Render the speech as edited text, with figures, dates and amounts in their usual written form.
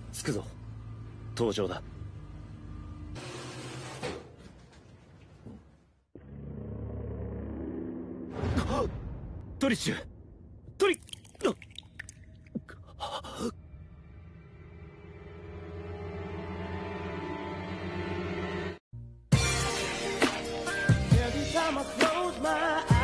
着くぞ。登場だ。トリッシュ、トリッEvery time I close my eyes